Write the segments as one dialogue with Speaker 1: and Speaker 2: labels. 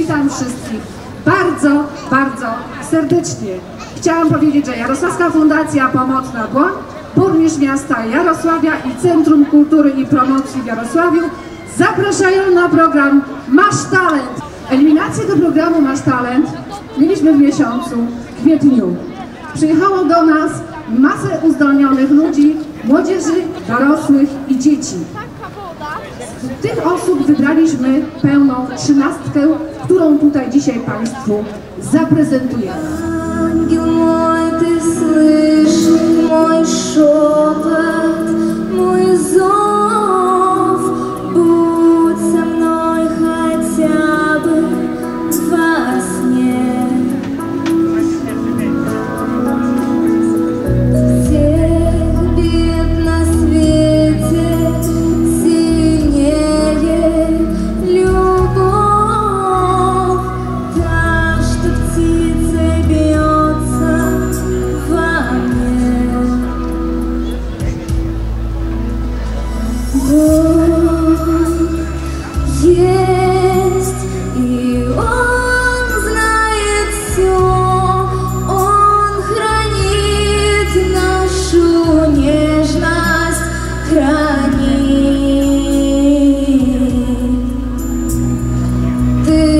Speaker 1: Witam wszystkich bardzo, bardzo serdecznie. Chciałam powiedzieć, że Jarosławska Fundacja Pomocna Dłoń, burmistrz miasta Jarosławia i Centrum Kultury i Promocji w Jarosławiu zapraszają na program Masz Talent. Eliminację do programu Masz Talent mieliśmy w miesiącu kwietniu. Przyjechało do nas masę uzdolnionych ludzi, młodzieży, dorosłych i dzieci. Z tych osób wybraliśmy pełną 13, którą tutaj dzisiaj Państwu zaprezentujemy.
Speaker 2: Ангел мой, ты слышишь мой шепот, мой зов, будь со мной хотя бы во сне. Всех бед на свете сильнее любовь, та, что птицей бьется во мне. Бог есть, и Он знает все, Он хранит нашу нежность, хранит. Ты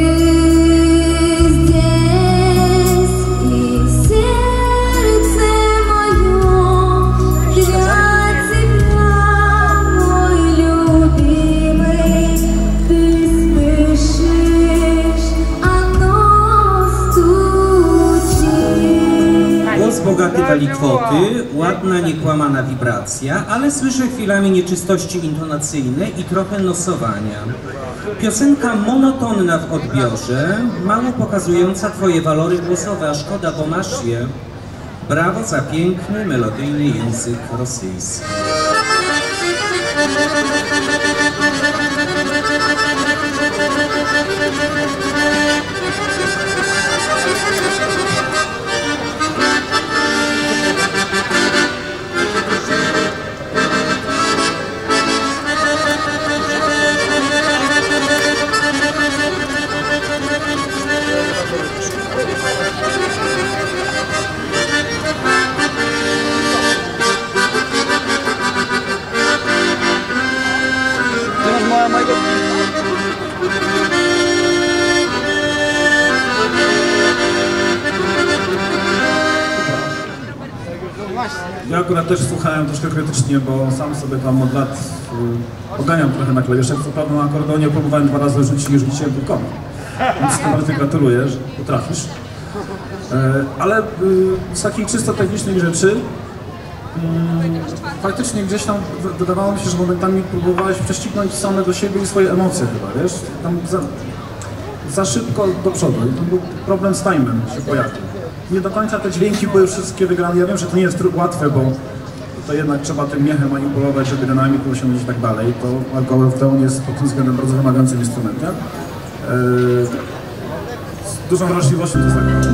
Speaker 2: здесь, и сердце мое для тебя, мой любимый. Ты слышишь, оно стучит.
Speaker 3: Głos bogaty walikwoty, ładna, niekłamana wibracja, ale słyszę chwilami nieczystości intonacyjne i trochę nosowania. Piosenka monotonna w odbiorze, mało pokazująca twoje walory głosowe, a szkoda, bo masz je. Brawo za piękny, melodyjny język rosyjski.
Speaker 4: Ja akurat też słuchałem troszkę krytycznie, bo sam sobie tam od lat poganiam trochę na klawiszach. Co prawda na akordeonie próbowałem 2 razy rzucić i rzuciłem tylko. Więc bardzo gratuluję, że potrafisz. Ale z takich czysto technicznych rzeczy faktycznie gdzieś tam wydawało mi się, że momentami próbowałeś prześcignąć same do siebie i swoje emocje chyba, wiesz? Tam za szybko do przodu i to był problem z time'em się pojawił. Nie do końca te dźwięki były wszystkie wygrane. Ja wiem, że to nie jest łatwe, bo to jednak trzeba tym miechem manipulować, żeby dynamikę osiągnąć i tak dalej. To akordeon jest pod tym względem bardzo wymagającym instrumentem. Z dużą wrażliwością to zagrałem.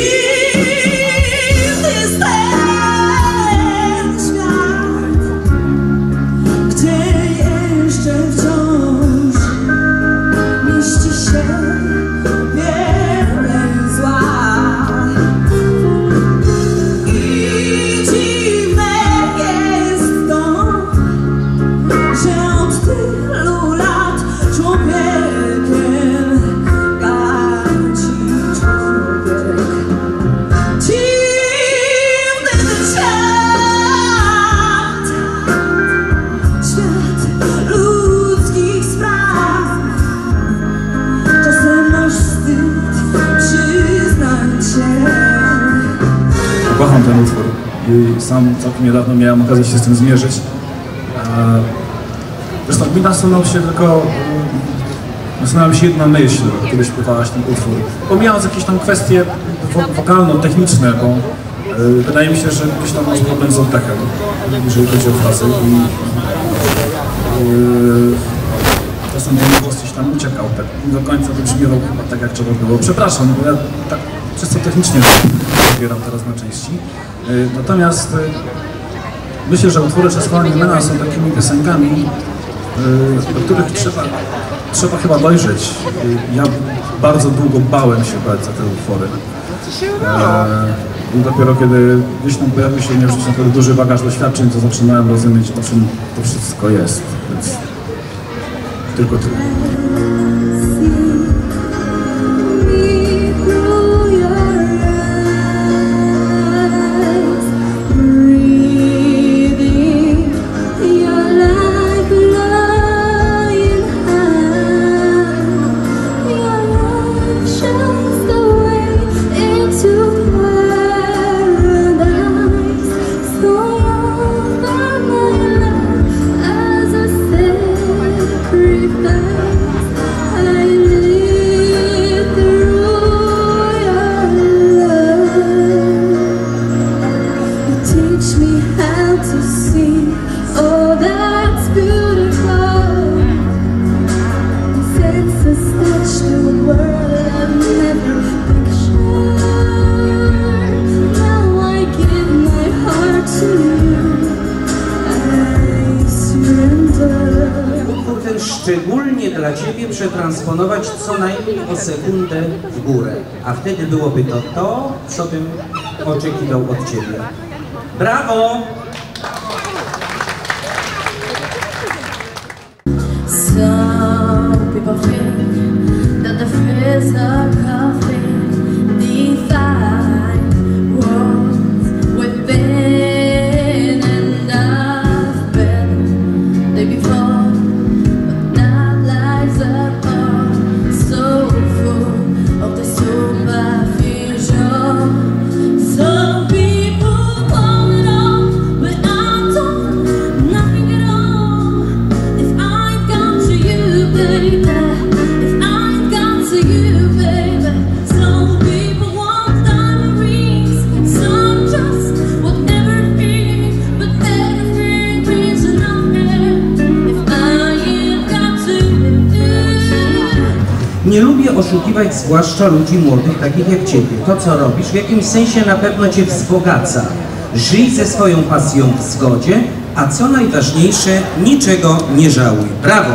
Speaker 2: Gdzie jeszcze wciąż mieści się wiele zła. I dziwne jest to, że od tylu lat człowiekiem gadzi człowiek. Dziwny ten świat, świat ludzkich spraw. Czasem masz wstyd przyznać się.
Speaker 4: Kocham ten utwór i sam całkiem niedawno miałem okazję się z tym zmierzyć. Zresztą mi nasunęła się jedna myśl, kiedy śpiewałaś ten utwór. Pomijając jakieś tam kwestie wokalno-techniczne, bo wydaje mi się, że gdzieś tam masz problem z oddechem, jeżeli chodzi o frazy. Czasem ten głos gdzieś tam uciekał, tak nie do końca wybrzmiewał chyba tak, jak trzeba było. Przepraszam, bo ja tak czysto technicznie zabieram teraz na części. Natomiast myślę, że utwory Czesława Niemena są takimi piosenkami, do których trzeba chyba dojrzeć. Ja bardzo długo bałem się brać za te utwory. I dopiero kiedy gdzieś tam pojawił się duży bagaż doświadczeń, to zaczynałem rozumieć, o czym to wszystko jest. Więc tylko tyle.
Speaker 3: Szczególnie dla Ciebie przetransponować co najmniej o sekundę w górę, a wtedy byłoby to, co bym oczekiwał od Ciebie. Brawo!
Speaker 2: Some people think that the fears of coffee define what's within, and I've been there before.
Speaker 3: Nie lubię oszukiwać, zwłaszcza ludzi młodych, takich jak Ciebie. To, co robisz, w jakimś sensie na pewno Cię wzbogaca. Żyj ze swoją pasją w zgodzie, a co najważniejsze, niczego nie żałuj. Brawo!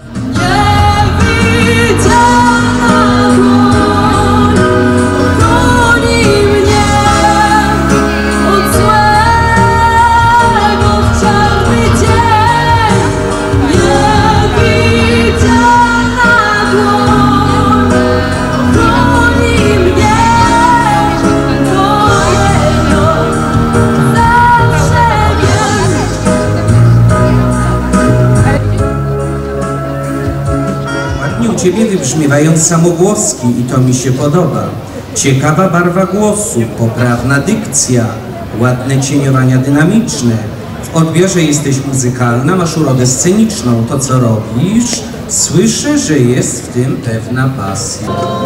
Speaker 3: U Ciebie wybrzmiewają samogłoski i to mi się podoba. Ciekawa barwa głosu, poprawna dykcja, ładne cieniowania dynamiczne. W odbiorze jesteś muzykalna, masz urodę sceniczną. To, co robisz, słyszę, że jest w tym pewna pasja.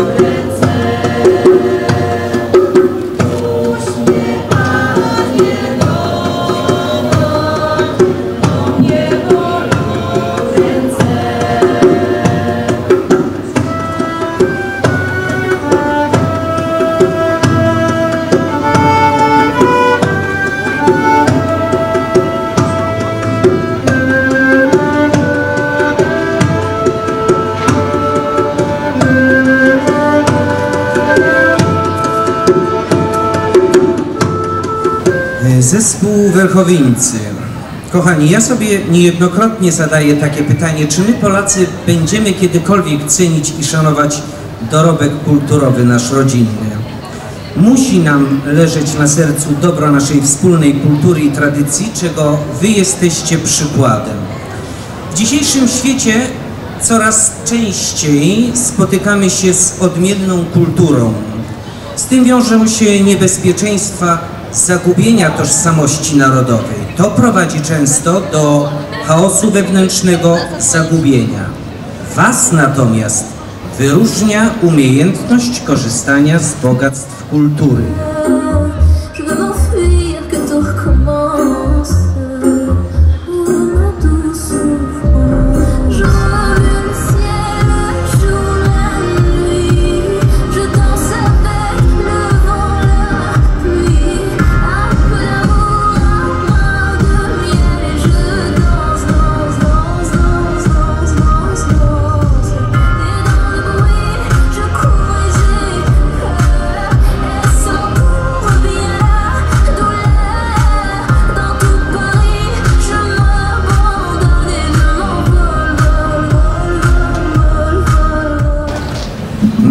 Speaker 3: Zespół Werchowińcy. Kochani, ja sobie niejednokrotnie zadaję takie pytanie, czy my Polacy będziemy kiedykolwiek cenić i szanować dorobek kulturowy nasz rodzinny. Musi nam leżeć na sercu dobro naszej wspólnej kultury i tradycji, czego wy jesteście przykładem. W dzisiejszym świecie coraz częściej spotykamy się z odmienną kulturą. Z tym wiążą się niebezpieczeństwa zagubienia tożsamości narodowej. To prowadzi często do chaosu wewnętrznego, zagubienia. Was natomiast wyróżnia umiejętność korzystania z bogactw kultury.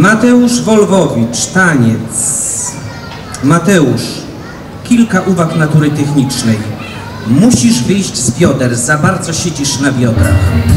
Speaker 3: Mateusz Wolwowicz, taniec. Mateusz, kilka uwag natury technicznej. Musisz wyjść z bioder, za bardzo siedzisz na biodrach.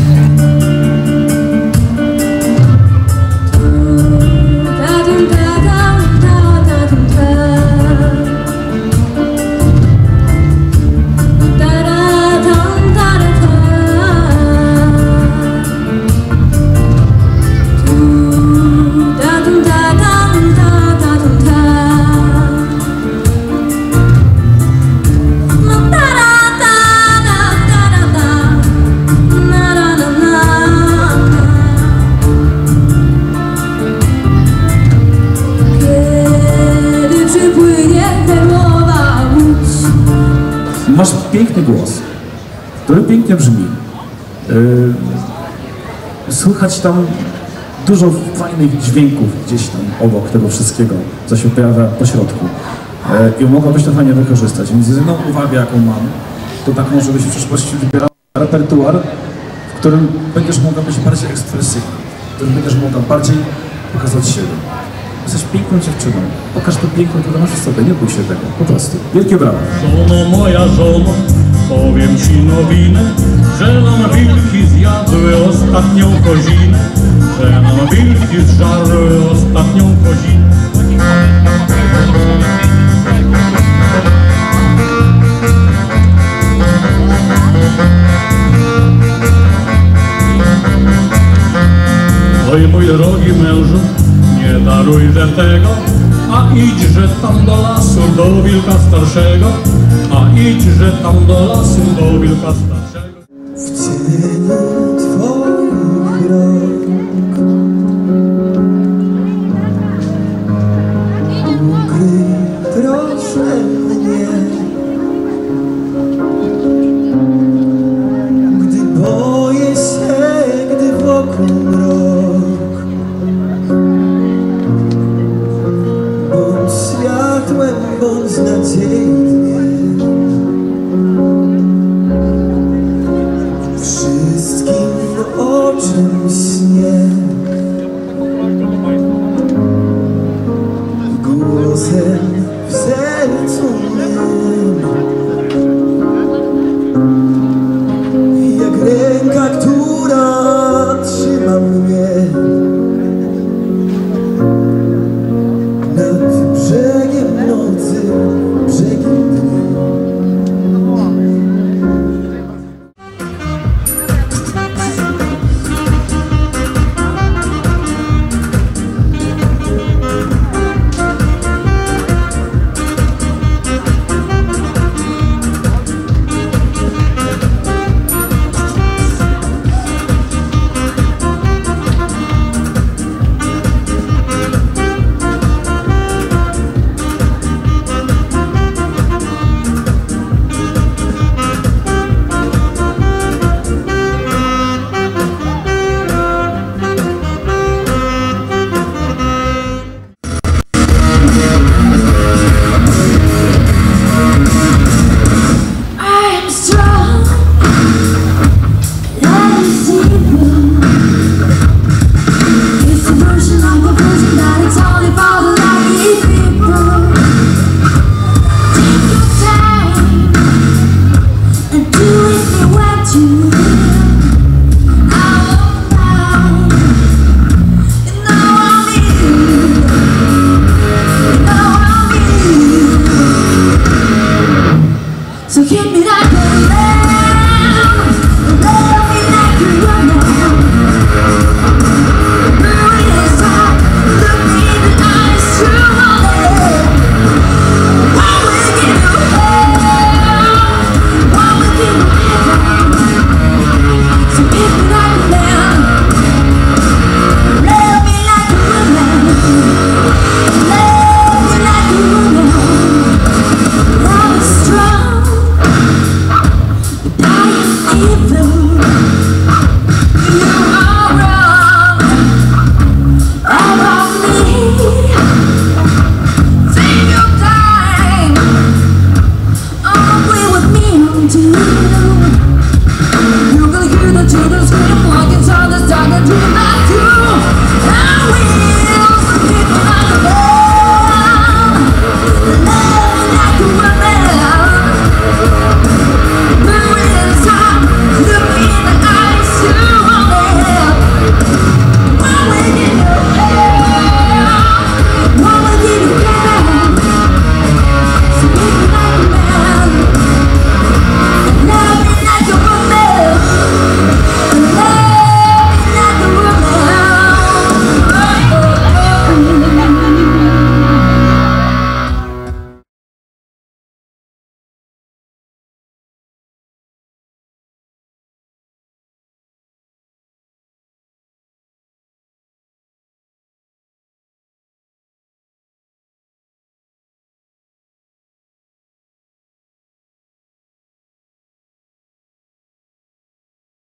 Speaker 4: Masz piękny głos, który pięknie brzmi. Słychać tam dużo fajnych dźwięków gdzieś tam obok tego wszystkiego, co się pojawia po środku. I mogłabyś to fajnie wykorzystać. Więc jedyną uwagę, jaką mam, to taką, żebyś w przyszłości wybierał repertuar, w którym będziesz mogła być bardziej ekspresyjna, w którym będziesz mogła bardziej pokazać siebie. Jesteś piękną dziewczyną. Pokaż to piękno, które masz w sobie. Nie bój się tego. Po prostu. Wielkie brawa.
Speaker 5: Żono moja, żono, powiem ci nowinę, że nam wilki zjadły ostatnią kozinę, że nam wilki zżarły ostatnią kozinę. Oj, mój drogi mężu, nie darujże tego, a idźże tam do lasu, do wilka starszego, a idźże tam do lasu, do wilka starszego.
Speaker 2: W cieniu twoich rąk ukryj proszę mnie, gdy boję się, gdy wokół mrok. Bądź światłem, bądź nadzieję. Wszystkim o czym śnie, głosem